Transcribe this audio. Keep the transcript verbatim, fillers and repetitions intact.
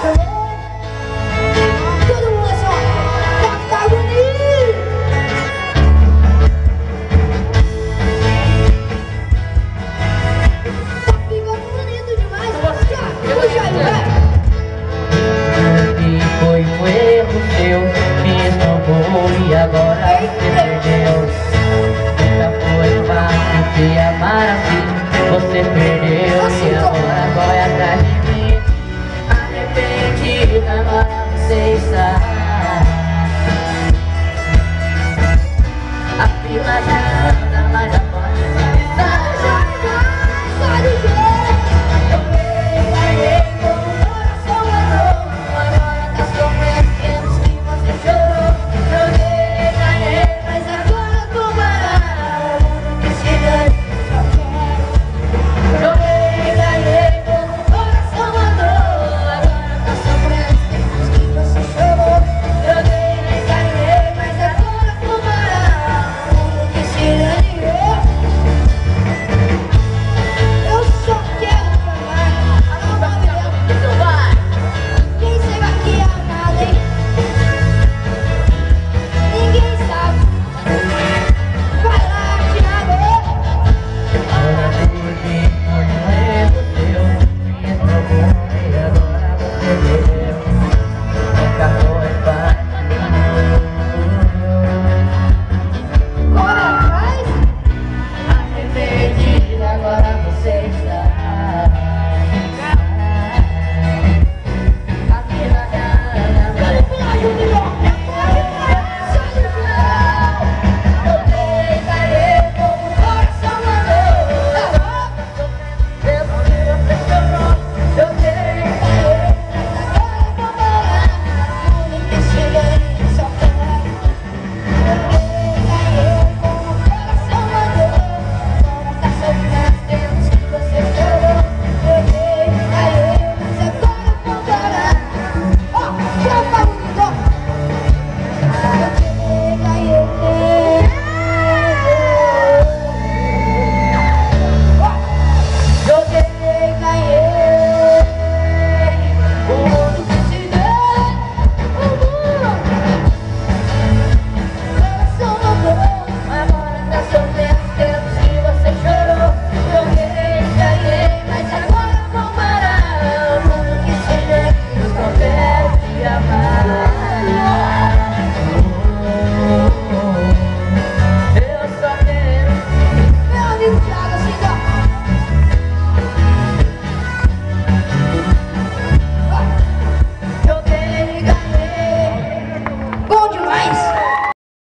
E agora você perdeu. Nunca foi fácil te amar assim. Você perdeu e agora vai atrás de mim. Arrependido, agora você está. A fila já anda, mas a porta já está. Só de jeito. Eu ganhei com o coração ladrão. Agora tá sofrendo pelos que você chorou. Bom demais!